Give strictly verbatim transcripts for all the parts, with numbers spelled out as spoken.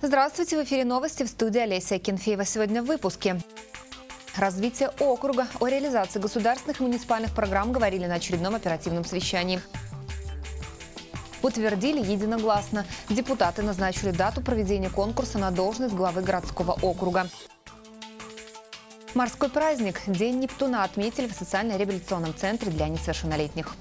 Здравствуйте, в эфире новости, в студии Олеся Кенфеева. Сегодня в выпуске. Развитие округа. О реализации государственных и муниципальных программ говорили на очередном оперативном совещании. Утвердили единогласно. Депутаты назначили дату проведения конкурса на должность главы городского округа. Морской праздник. День Нептуна отметили в социально-реабилитационном центре для несовершеннолетних.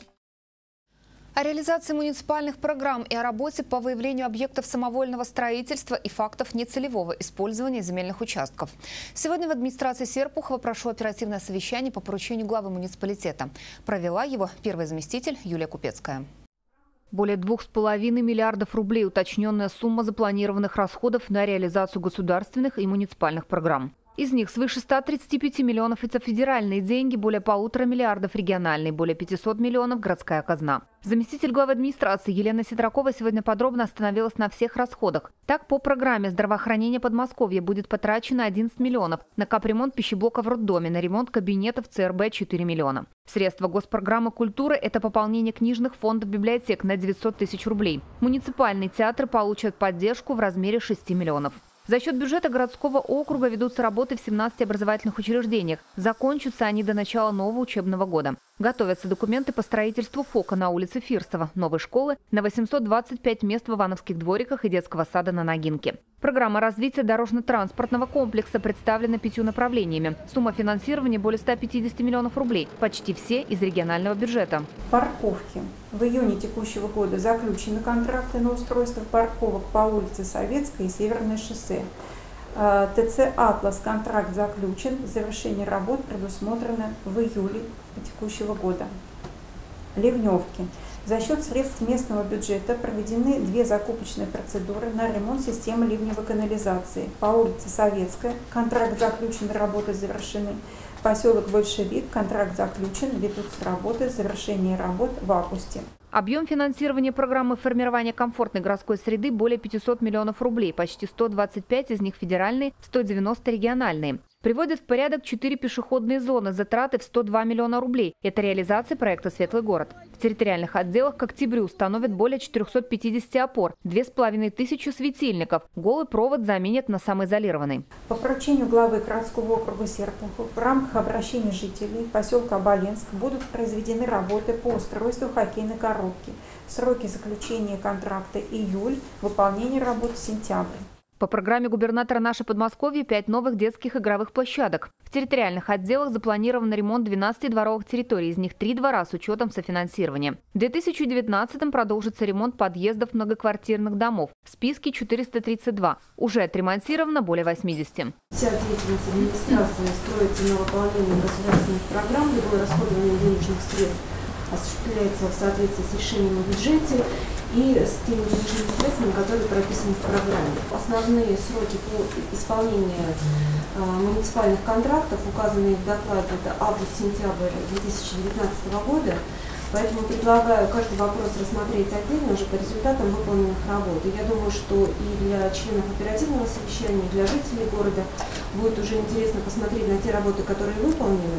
О реализации муниципальных программ и о работе по выявлению объектов самовольного строительства и фактов нецелевого использования земельных участков. Сегодня в администрации Серпухова прошло оперативное совещание по поручению главы муниципалитета. Провела его первый заместитель Юлия Купецкая. Более двух с половиной миллиардов рублей – уточненная сумма запланированных расходов на реализацию государственных и муниципальных программ. Из них свыше ста тридцати пяти миллионов – это федеральные деньги, более полутора миллиардов – региональные, более пятисот миллионов – городская казна. Заместитель главы администрации Елена Сидракова сегодня подробно остановилась на всех расходах. Так, по программе здравоохранения Подмосковья будет потрачено одиннадцать миллионов, на капремонт пищеблока в роддоме, на ремонт кабинетов ЦРБ четыре миллиона. Средства госпрограммы культуры – это пополнение книжных фондов библиотек на девятьсот тысяч рублей. Муниципальные театры получат поддержку в размере шести миллионов. За счет бюджета городского округа ведутся работы в семнадцати образовательных учреждениях. Закончатся они до начала нового учебного года. Готовятся документы по строительству ФОКа на улице Фирсова, новой школы, на восемьсот двадцать пять мест в Ивановских двориках и детского сада на Ногинке. Программа развития дорожно-транспортного комплекса представлена пятью направлениями. Сумма финансирования более ста пятидесяти миллионов рублей, почти все из регионального бюджета. Парковки. В июне текущего года заключены контракты на устройство парковок по улице Советской и Северное шоссе. ТЦ «Атлас» контракт заключен, завершение работ предусмотрено в июле текущего года. Ливневки. За счет средств местного бюджета проведены две закупочные процедуры на ремонт системы ливневой канализации. По улице Советская контракт заключен, работы завершены. Поселок Большевик контракт заключен, ведутся работы, завершение работ в августе. Объем финансирования программы формирования комфортной городской среды более пятисот миллионов рублей, почти сто двадцать пять из них федеральные, сто девяносто региональные. Приводят в порядок четыре пешеходные зоны, затраты в сто два миллиона рублей. Это реализация проекта «Светлый город». В территориальных отделах к октябрю установят более четырёхсот пятидесяти опор, две с половиной тысячи светильников. Голый провод заменят на самоизолированный. По поручению главы городского округа Серпухов в рамках обращения жителей поселка Оболенск будут произведены работы по устройству хоккейной коробки. Сроки заключения контракта июль, выполнение работ сентябрь. По программе губернатора «Наше Подмосковье» пять новых детских игровых площадок. В территориальных отделах запланирован ремонт двенадцати дворовых территорий, из них три двора с учетом софинансирования. В две тысячи девятнадцатом продолжится ремонт подъездов многоквартирных домов. В списке четыреста тридцать два. Уже отремонтировано более восьмидесяти. Вся деятельность администрации строится на выполнение государственных программ, любое расходование денежных средств осуществляется в соответствии с решением о бюджете и с теми денежными средствами, которые прописаны в программе. Основные сроки по исполнению э, муниципальных контрактов, указанные в докладе, это август-сентябрь две тысячи девятнадцатого года. Поэтому предлагаю каждый вопрос рассмотреть отдельно уже по результатам выполненных работ. И я думаю, что и для членов оперативного совещания, и для жителей города будет уже интересно посмотреть на те работы, которые выполнены,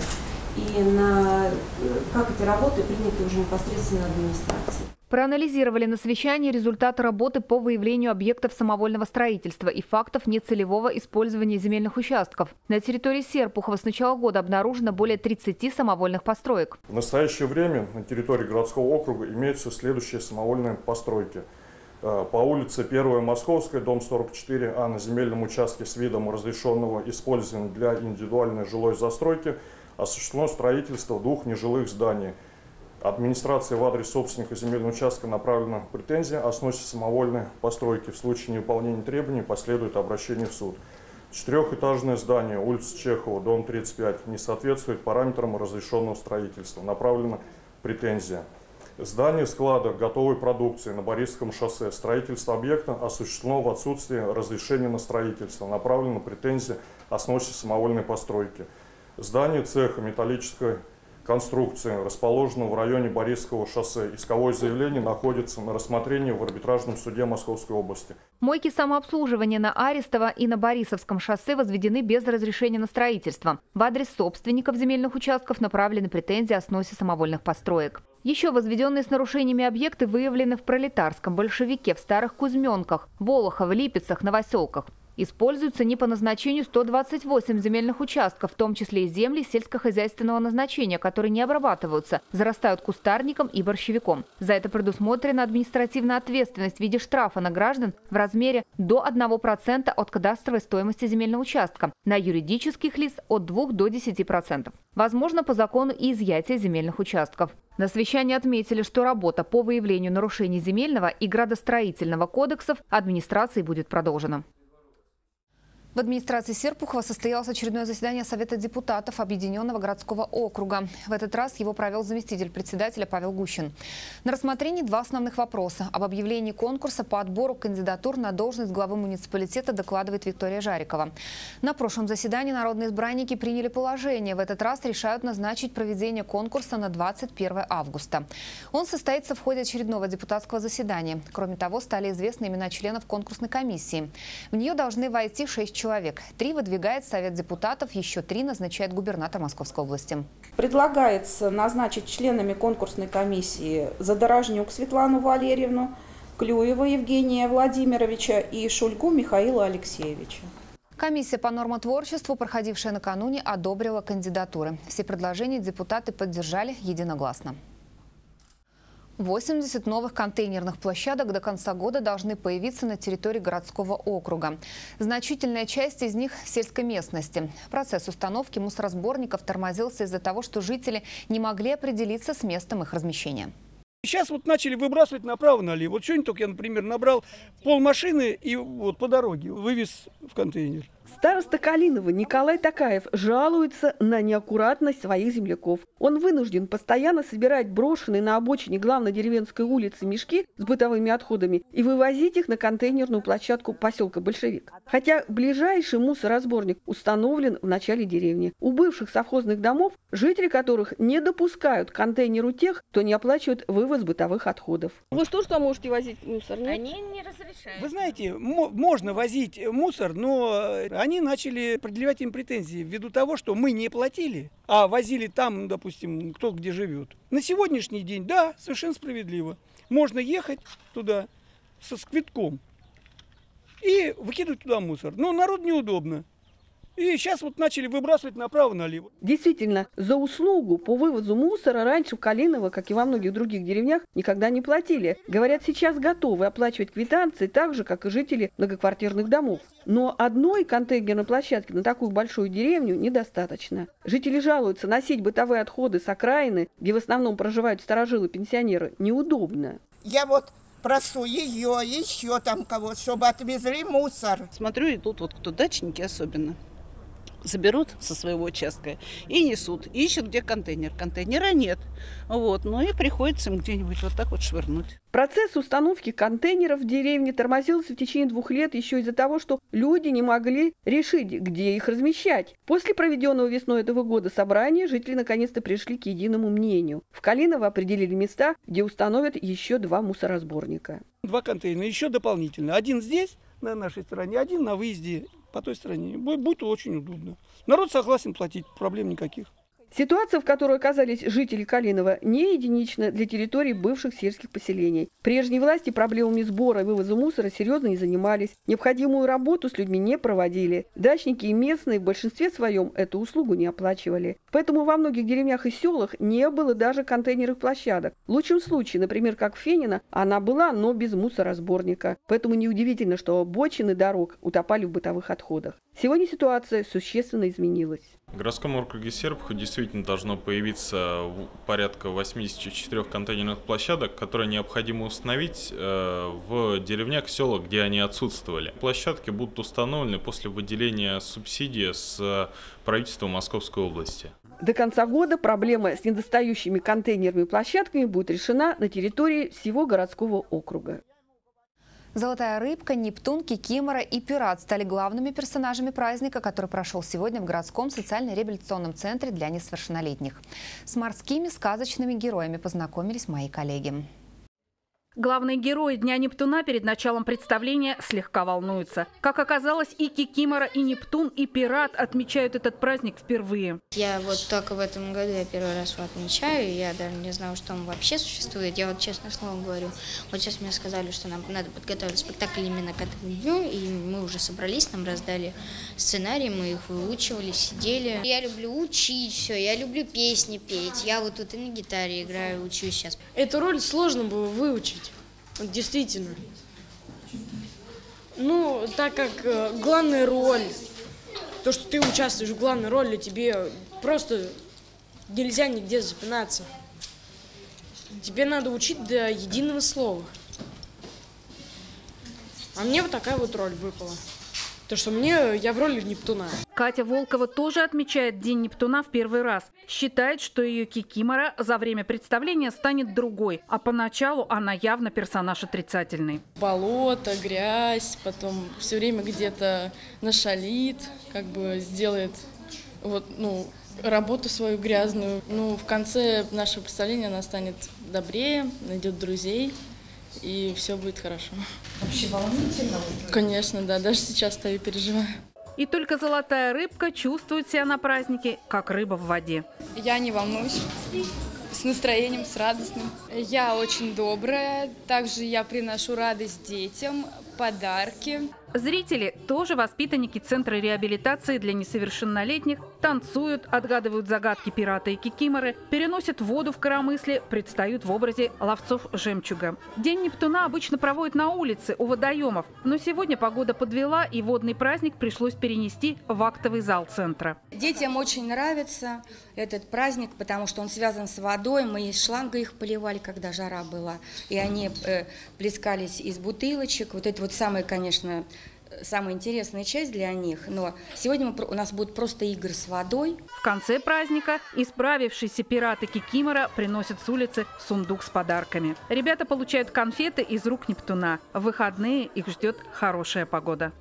и на как эти работы приняты уже непосредственно администрацией. Проанализировали на совещании результаты работы по выявлению объектов самовольного строительства и фактов нецелевого использования земельных участков. На территории Серпухова с начала года обнаружено более тридцати самовольных построек. В настоящее время на территории городского округа имеются следующие самовольные постройки. По улице Первая Московская, дом сорок четыре А, на земельном участке с видом разрешенного использования для индивидуальной жилой застройки осуществлено строительство двух нежилых зданий. Администрация в адрес собственника земельного участка направлена претензия о сносе самовольной постройки. В случае невыполнения требований последует обращение в суд. Четырехэтажное здание, улица Чехова, дом тридцать пять, не соответствует параметрам разрешенного строительства. Направлена претензия. Здание склада готовой продукции на Борисовском шоссе. Строительство объекта осуществлено в отсутствии разрешения на строительство. Направлена претензия о сносе самовольной постройки. Здание цеха металлической конструкции, расположено в районе Борисовского шоссе. Исковое заявление находится на рассмотрении в арбитражном суде Московской области. Мойки самообслуживания на Арестова и на Борисовском шоссе возведены без разрешения на строительство. В адрес собственников земельных участков направлены претензии о сносе самовольных построек. Еще возведенные с нарушениями объекты выявлены в Пролетарском, Большевике, в Старых Кузьменках, Волохово, Липецах, Новоселках. Используются не по назначению сто двадцать восемь земельных участков, в том числе и земли сельскохозяйственного назначения, которые не обрабатываются, зарастают кустарником и борщевиком. За это предусмотрена административная ответственность в виде штрафа на граждан в размере до одного процента от кадастровой стоимости земельного участка, на юридических лиц от двух до десяти процентов. Возможно, по закону и изъятие земельных участков. На совещании отметили, что работа по выявлению нарушений земельного и градостроительного кодексов администрации будет продолжена. В администрации Серпухова состоялось очередное заседание Совета депутатов Объединенного городского округа. В этот раз его провел заместитель председателя Павел Гущин. На рассмотрении два основных вопроса. Об объявлении конкурса по отбору кандидатур на должность главы муниципалитета докладывает Виктория Жарикова. На прошлом заседании народные избранники приняли положение. В этот раз решают назначить проведение конкурса на двадцать первое августа. Он состоится в ходе очередного депутатского заседания. Кроме того, стали известны имена членов конкурсной комиссии. В нее должны войти шесть человек. человек. Три выдвигает Совет депутатов, еще три назначает губернатор Московской области. Предлагается назначить членами конкурсной комиссии Задорожнюк Светлану Валерьевну, Клюева Евгения Владимировича и Шульгу Михаила Алексеевича. Комиссия по нормотворчеству, проходившая накануне, одобрила кандидатуры. Все предложения депутаты поддержали единогласно. восемьдесят новых контейнерных площадок до конца года должны появиться на территории городского округа. Значительная часть из них в сельской местности. Процесс установки мусоросборников тормозился из-за того, что жители не могли определиться с местом их размещения. Сейчас вот начали выбрасывать направо-налево. Вот сегодня только я, например, набрал полмашины и вот по дороге вывез в контейнер. Староста Калинова Николай Такаев жалуется на неаккуратность своих земляков. Он вынужден постоянно собирать брошенные на обочине главной деревенской улицы мешки с бытовыми отходами и вывозить их на контейнерную площадку поселка Большевик. Хотя ближайший мусоросборник установлен в начале деревни. У бывших совхозных домов, жители которых не допускают к контейнеру тех, кто не оплачивает вывоз бытовых отходов. Вы что, что можете возить мусор? Нет? Они не разрешают. Вы знаете, можно возить мусор, но они начали предъявлять им претензии ввиду того, что мы не платили, а возили там, допустим, кто где живет. На сегодняшний день, да, совершенно справедливо. Можно ехать туда со сквитком и выкидывать туда мусор. Но народу неудобно. И сейчас вот начали выбрасывать направо-налево. Действительно, за услугу по вывозу мусора раньше в Калиново, как и во многих других деревнях, никогда не платили. Говорят, сейчас готовы оплачивать квитанции так же, как и жители многоквартирных домов. Но одной контейнерной площадки на такую большую деревню недостаточно. Жители жалуются, носить бытовые отходы с окраины, где в основном проживают старожилы-пенсионеры, неудобно. Я вот прошу ее, еще там кого-то, чтобы отвезли мусор. Смотрю, и тут вот кто дачники особенно. Заберут со своего участка и несут. Ищут, где контейнер. Контейнера нет. Вот. Ну и приходится им где-нибудь вот так вот швырнуть. Процесс установки контейнеров в деревне тормозился в течение двух лет еще из-за того, что люди не могли решить, где их размещать. После проведенного весной этого года собрания жители наконец-то пришли к единому мнению. В Калиново определили места, где установят еще два мусоросборника. Два контейнера, еще дополнительно. Один здесь, на нашей стороне, один на выезде по той стороне. Будет очень удобно. Народ согласен платить, проблем никаких. Ситуация, в которой оказались жители Калинова, не единична для территорий бывших сельских поселений. Прежние власти проблемами сбора и вывоза мусора серьезно не занимались. Необходимую работу с людьми не проводили. Дачники и местные в большинстве своем эту услугу не оплачивали. Поэтому во многих деревнях и селах не было даже контейнерных площадок. В лучшем случае, например, как в Фенино, она была, но без мусоросборника. Поэтому неудивительно, что обочины дорог утопали в бытовых отходах. Сегодня ситуация существенно изменилась. В городском округе Серпухов действительно должно появиться порядка восьмидесяти четырёх контейнерных площадок, которые необходимо установить в деревнях, селах, где они отсутствовали. Площадки будут установлены после выделения субсидии с правительства Московской области. До конца года проблема с недостающими контейнерными площадками будет решена на территории всего городского округа. Золотая рыбка, Нептун, Кикимора и Пират стали главными персонажами праздника, который прошел сегодня в городском социально-реабилитационном центре для несовершеннолетних. С морскими сказочными героями познакомились мои коллеги. Главные герои Дня Нептуна перед началом представления слегка волнуются. Как оказалось, и Кикимора, и Нептун, и Пират отмечают этот праздник впервые. Я вот только в этом году я первый раз его отмечаю. Я даже не знал, что он вообще существует. Я вот честное слово говорю. Вот сейчас мне сказали, что нам надо подготовить спектакль именно к этому дню. И мы уже собрались, нам раздали сценарий, мы их выучивали, сидели. Я люблю учить все, я люблю песни петь. Я вот тут и на гитаре играю, учусь сейчас. Эту роль сложно было выучить. Действительно. Ну, так как э, главная роль, то, что ты участвуешь в главной роли, тебе просто нельзя нигде запинаться. Тебе надо учить до единого слова. А мне вот такая вот роль выпала. То, что мне, я в роли Нептуна. Катя Волкова тоже отмечает День Нептуна в первый раз. Считает, что ее Кикимора за время представления станет другой, а поначалу она явно персонаж отрицательный. Болото, грязь, потом все время где-то нашалит, как бы сделает вот, ну, работу свою грязную. Ну, в конце нашего представления она станет добрее, найдет друзей. И все будет хорошо. Вообще волнительно? Конечно, да. Даже сейчас стою, переживаю. И только золотая рыбка чувствует себя на празднике, как рыба в воде. Я не волнуюсь. С настроением, с радостным. Я очень добрая. Также я приношу радость детям, подарки. Зрители, тоже воспитанники Центра реабилитации для несовершеннолетних, танцуют, отгадывают загадки Пирата и Кикиморы, переносят воду в коромысле, предстают в образе ловцов жемчуга. День Нептуна обычно проводят на улице, у водоемов, но сегодня погода подвела, и водный праздник пришлось перенести в актовый зал центра. Детям очень нравится этот праздник, потому что он связан с водой. Мы из шланга их поливали, когда жара была, и они э, плескались из бутылочек. Вот это вот самое, конечно, самая интересная часть для них, но сегодня мы, у нас будут просто игры с водой. В конце праздника исправившийся Пират и Кикимора приносят с улицы сундук с подарками. Ребята получают конфеты из рук Нептуна. В выходные их ждет хорошая погода.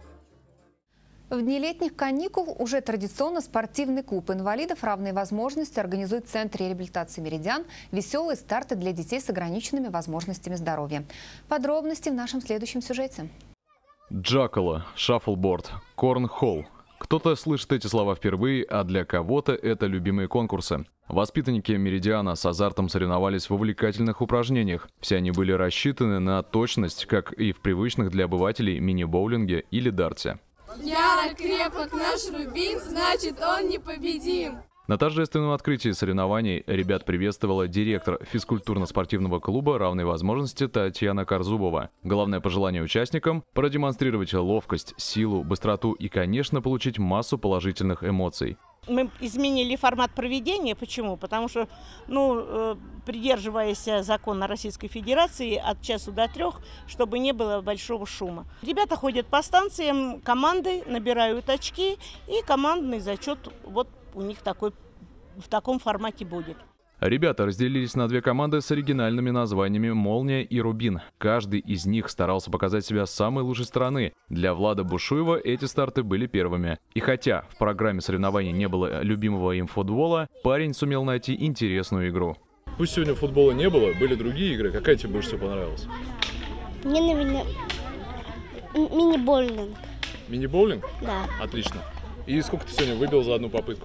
В дни летних каникул уже традиционно спортивный клуб инвалидов «Равные возможности» организует в Центре реабилитации «Меридиан» веселые старты для детей с ограниченными возможностями здоровья. Подробности в нашем следующем сюжете. Джакола, шаффлборд, корнхолл. Кто-то слышит эти слова впервые, а для кого-то это любимые конкурсы. Воспитанники «Меридиана» с азартом соревновались в увлекательных упражнениях. Все они были рассчитаны на точность, как и в привычных для обывателей мини-боулинге или дарте. Яро крепок наш рубин, значит он непобедим. На торжественном открытии соревнований ребят приветствовала директор физкультурно-спортивного клуба «Равные возможности» Татьяна Корзубова. Главное пожелание участникам – продемонстрировать ловкость, силу, быстроту и, конечно, получить массу положительных эмоций. Мы изменили формат проведения. Почему? Потому что, ну, придерживаясь закона Российской Федерации, от часу до трех, чтобы не было большого шума. Ребята ходят по станциям, команды набирают очки, и командный зачет вот у них такой, в таком формате будет. Ребята разделились на две команды с оригинальными названиями «Молния» и «Рубин». Каждый из них старался показать себя с самой лучшей стороны. Для Влада Бушуева эти старты были первыми. И хотя в программе соревнований не было любимого им футбола, парень сумел найти интересную игру. Пусть сегодня футбола не было, были другие игры. Какая тебе больше всего понравилась? Мне, наверное, мини-боулинг. Мини-боулинг? Да. Отлично. И сколько ты сегодня выбил за одну попытку?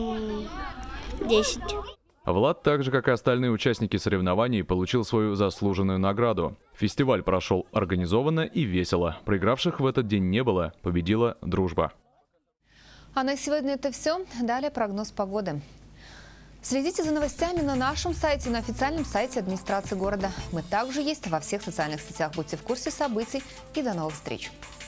Десять. Влад, так же как и остальные участники соревнований, получил свою заслуженную награду. Фестиваль прошел организованно и весело. Проигравших в этот день не было, победила дружба. А на сегодня это все. Далее прогноз погоды. Следите за новостями на нашем сайте, на официальном сайте администрации города. Мы также есть во всех социальных сетях. Будьте в курсе событий и до новых встреч.